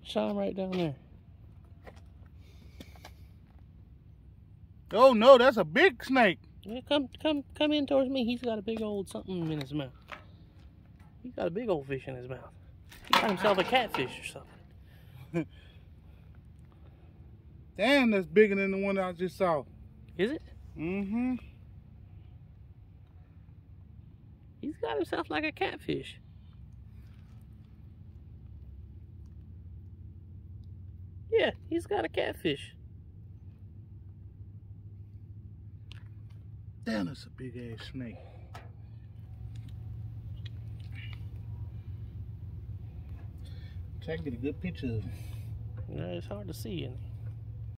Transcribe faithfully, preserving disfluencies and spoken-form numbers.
Shine him right down there. Oh no, that's a big snake. Yeah, come, come, come in towards me. He's got a big old something in his mouth. He's got a big old fish in his mouth. He got himself a catfish or something. Damn, that's bigger than the one I just saw. Is it? Mm-hmm. He's got himself like a catfish. Yeah, he's got a catfish. Damn, that's a big ass snake. Try to get a good picture of it. No, it's hard to see in